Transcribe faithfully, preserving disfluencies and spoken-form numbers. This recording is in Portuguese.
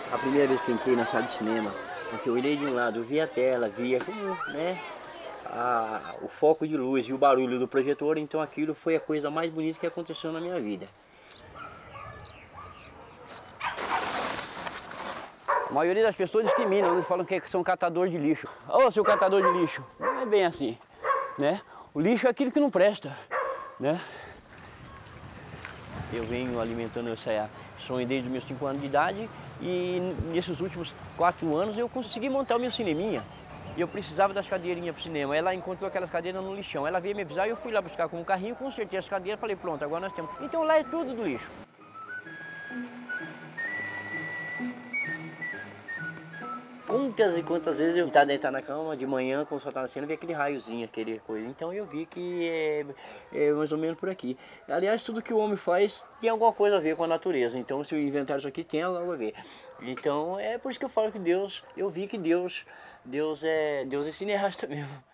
A primeira vez que entrei na sala de cinema, porque eu olhei de um lado, eu vi a tela, via né, a, o foco de luz e o barulho do projetor, então aquilo foi a coisa mais bonita que aconteceu na minha vida. A maioria das pessoas discriminam, eles falam que são catador de lixo. Ô, oh, seu catador de lixo, não é bem assim, né? O lixo é aquilo que não presta, né? Eu venho alimentando essa sonho desde os meus cinco anos de idade e nesses últimos quatro anos eu consegui montar o meu cineminha. E eu precisava das cadeirinhas para o cinema. Ela encontrou aquelas cadeiras no lixão. Ela veio me avisar e eu fui lá buscar com um carrinho, consertei as cadeiras, falei, pronto, agora nós temos. Então lá é tudo do lixo. Quantas e quantas vezes eu estava deitado na cama de manhã, quando o sol estava nascendo, vi aquele raiozinho, aquele coisa. Então eu vi que é, é mais ou menos por aqui. Aliás, tudo que o homem faz tem alguma coisa a ver com a natureza. Então se eu inventar isso aqui, tem algo a ver. Então é por isso que eu falo que Deus, eu vi que Deus, Deus é, Deus é cineasta mesmo.